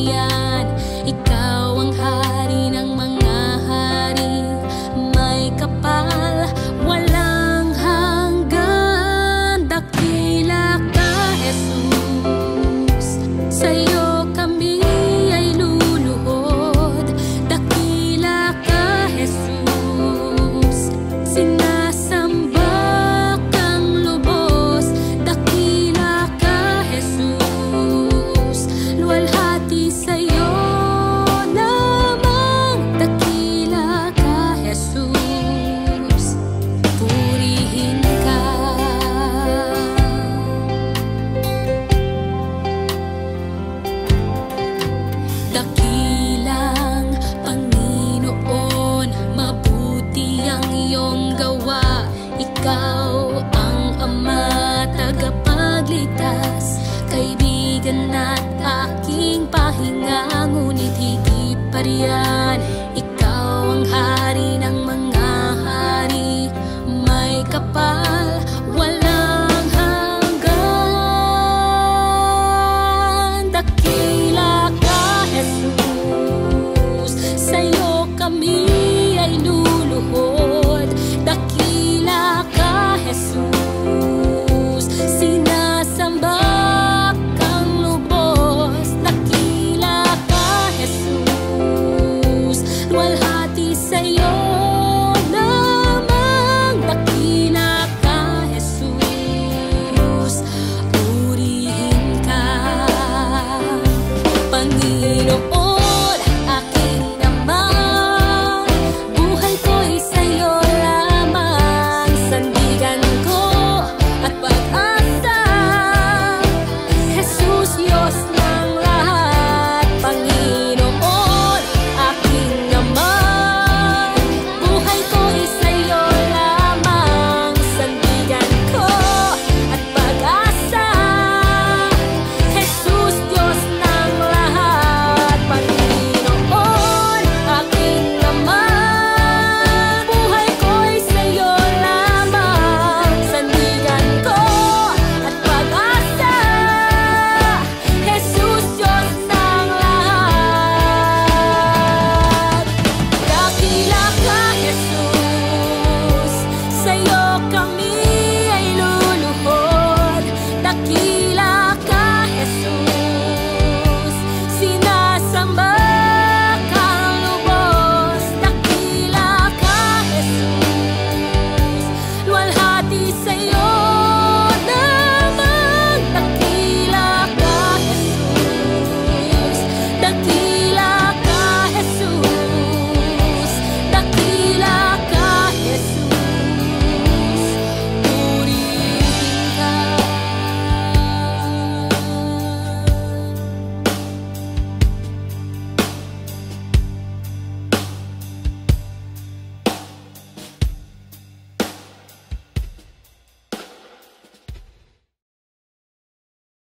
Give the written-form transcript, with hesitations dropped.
parian. Ikaw ang hari ng mga hari, may kapal, walang hanggan. Dakila ka, Jesus, sa'yo kami ay luluhod. Dakila ka, Jesus, sinasamba kang lubos. Dakila ka, Jesus, luwalhati sa'yo lamang. Dakila ka, Jesus, purihin ka. Dakilang Panginoon, mabuti ang iyong gawa. Ikaw ang Ama, tagapagligtas, kaibigan at aking pahinga. Ngunit higit pa riyan, ikaw ang hari ng mga hari, may kapal, walang hanggan. Dakila ka, Jesus, sa'yo kami ay luluhod. Dakila ka, Jesus, sinasamba kang lubos. Dakila ka, Jesus, luwalhati sa'yo lamang. Dakila ka, Jesus, purihin ka, Panginoon.